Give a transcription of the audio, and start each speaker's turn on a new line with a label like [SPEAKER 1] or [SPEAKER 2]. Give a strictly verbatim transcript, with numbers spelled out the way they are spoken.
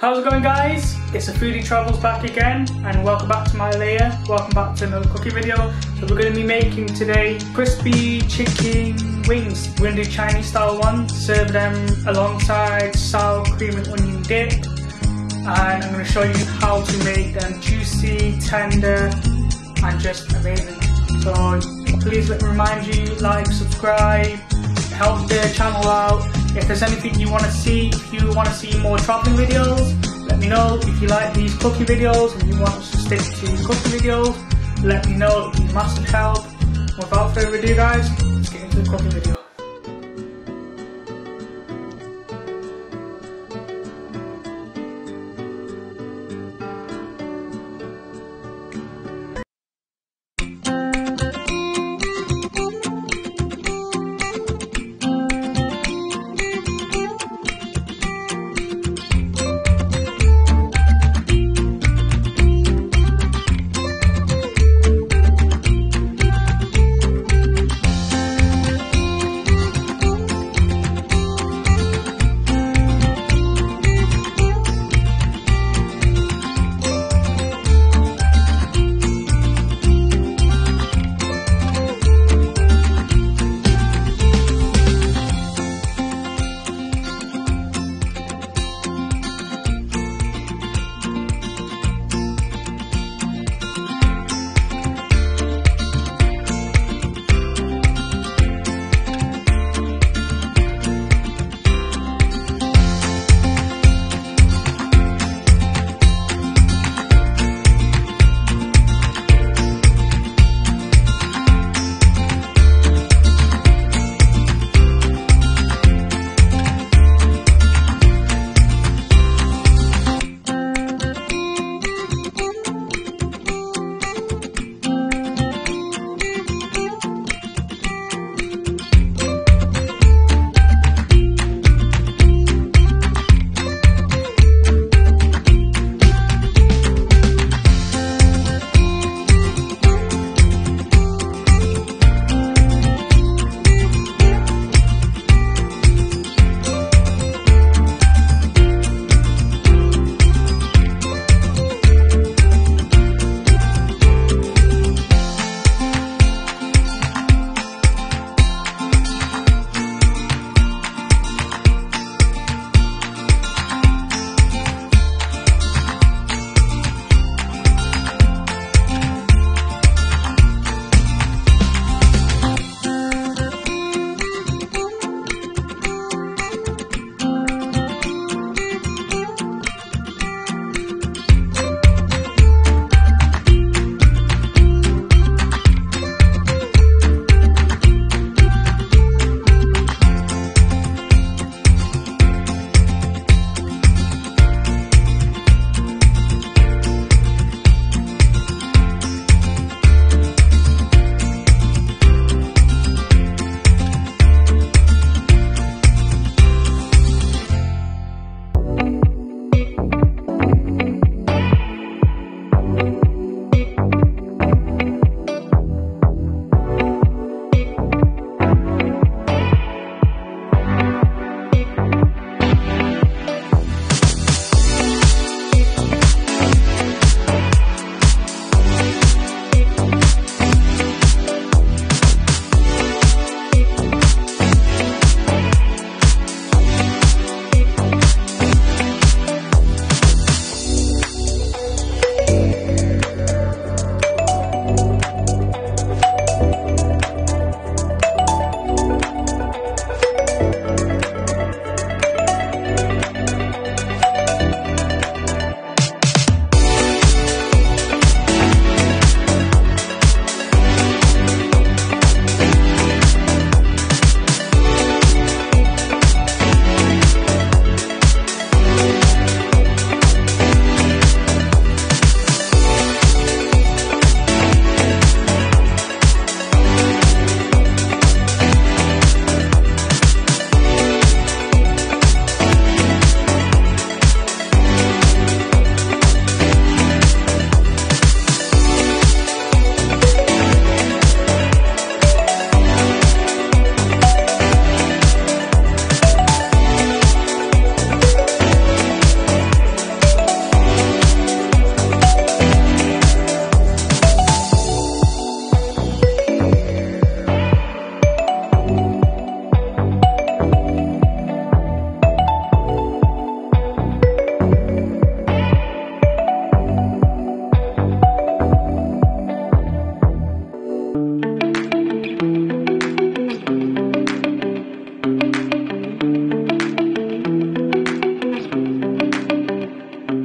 [SPEAKER 1] How's it going, guys? It's a Foodie Travels back again, and welcome back to my layer. Welcome back to another cooking video. So we're going to be making today crispy chicken wings. We're going to do Chinese style ones, serve them alongside sour cream and onion dip, and I'm going to show you how to make them juicy, tender and just amazing. So please let me remind you, like, subscribe, help the channel out. If there's anything you want to see, if you want to see more traveling videos, let me know. If you like these cooking videos and you want us to stick to cooking videos, let me know. It would be massive help. Without further ado, guys, let's get into the cooking video.